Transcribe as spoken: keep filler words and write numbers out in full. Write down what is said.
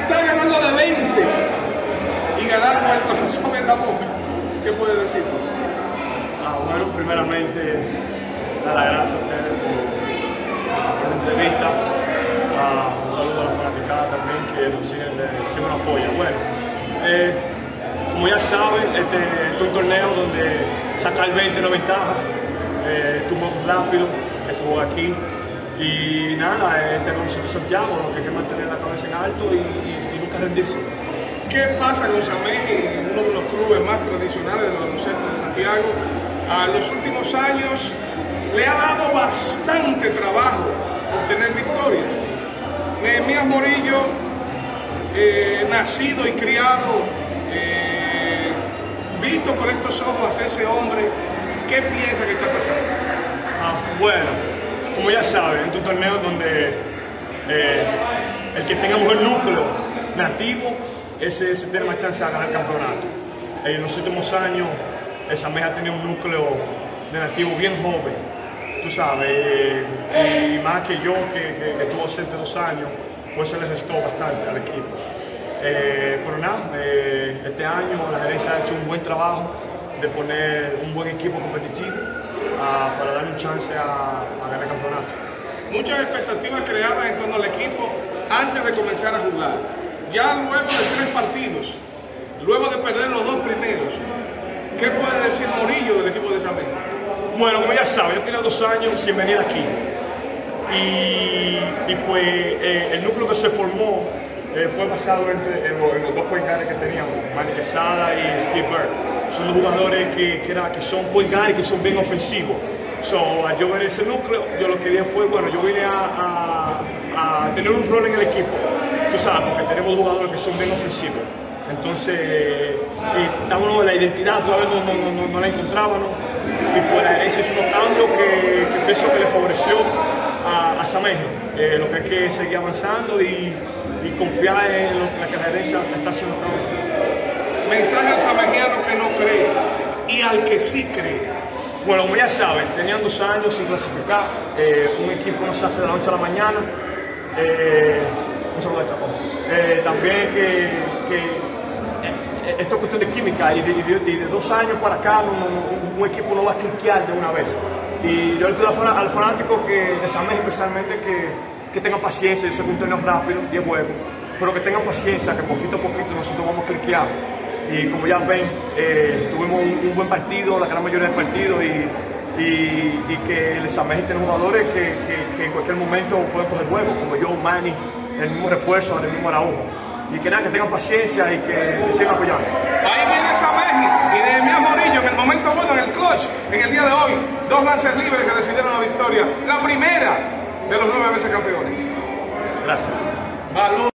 está ganando de veinte y ganar con el corazón en la boca. ¿Qué puede decirnos? Ah, bueno, primeramente, dar las gracias a ustedes por, por la entrevista. Ah, un saludo a la fanaticada también que nos siguen, siempre nos apoya. Bueno, eh, como ya saben, este, este es un torneo donde sacar veinte no es ventaja. Eh, tu juego rápido, que se juega aquí. Y nada, eh, tenemos nosotros Santiago, lo que hay que mantener la cabeza en alto y, y, y nunca rendirse. ¿Qué pasa con Sameji, uno de los clubes más tradicionales del baloncesto de Santiago? A los últimos años le ha dado bastante trabajo obtener victorias. Nehemías Morillo, eh, nacido y criado, eh, visto por estos ojos a ese hombre, ¿qué piensa que está pasando? Ah, bueno. Como ya saben, en un torneo donde eh, el que tengamos el núcleo nativo, ese, ese tiene más chance de ganar el campeonato. En los últimos años, Sameji ha tenido un núcleo de nativo bien joven, tú sabes, eh, y más que yo, que, que, que estuvo ausente dos años, pues se le restó bastante al equipo. Eh, pero nada, eh, este año la gerencia ha hecho un buen trabajo de poner un buen equipo competitivo uh, para darle un chance a, a ganar el campeonato. Muchas expectativas creadas en torno al equipo antes de comenzar a jugar. Ya luego de tres partidos, luego de perder los dos primeros, ¿qué puede decir Morillo del equipo de Sameji? Bueno, como ya saben, yo tenía dos años sin venir aquí. Y, y pues eh, el núcleo que se formó eh, fue basado entre, en, los, en los dos point guards que teníamos, Manny Quesada y Steve Bird. Son dos jugadores que, que, era, que son point guards y que son bien ofensivos. So, al yo ver ese núcleo, yo lo que dije fue, bueno, yo vine a, a, a tener un rol en el equipo, tú sabes, porque tenemos jugadores que son bien ofensivos. Entonces, eh, estábamos en la identidad, todavía no, no, no, no la encontrábamos, y pues ese es un cambio que, que pienso que le favoreció a, a Sameji. Eh, lo que hay que seguir avanzando y, y confiar en lo que la gerencia está haciendo. Mensaje al samejiano que no cree y al que sí cree. Bueno, como ya saben, tenían dos años sin clasificar, eh, un equipo no se hace de la noche a la mañana, eh, un saludo de Chapo. Eh, también que, que eh, esto es cuestión de química y de, de, de, de dos años para acá no, no, un equipo no va a cliquear de una vez. Y yo le pido al fanático que, de Sameji especialmente que, que tengan paciencia. Yo sé que un torneo rápido, diez juegos, pero que tengan paciencia, que poquito a poquito nosotros vamos a cliquear. Y como ya ven, eh, tuvimos un, un buen partido, la gran mayoría del partido, y, y, y que el Sameji tiene jugadores que, que, que en cualquier momento pueden coger juego, como yo, Manny, el mismo refuerzo, el mismo Araujo. Y que nada, que tengan paciencia y que, que sigan apoyando. Ahí viene Sameji y Nehemías Morillo en el momento bueno, en el clutch, en el día de hoy. Dos lances libres que decidieron la victoria. La primera de los nueve veces campeones. Gracias. Valor.